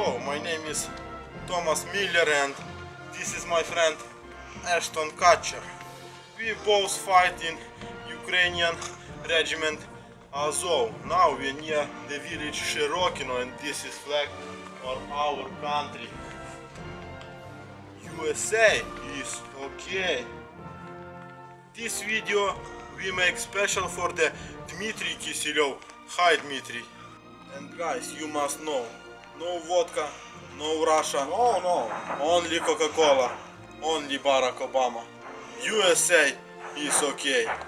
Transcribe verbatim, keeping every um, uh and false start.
Hello, my name is Thomas Miller and this is my friend Ashton Kutcher. We both fight in Ukrainian regiment Azov. Now we are near the village Shirokino and this is flag for our country. U S A is okay. This video we make special for the Dmitry Kiselyov. Hi Dmitry. And guys, you must know, no vodka, no Russia, no, no, only Coca-Cola, only Barack Obama. U S A is okay.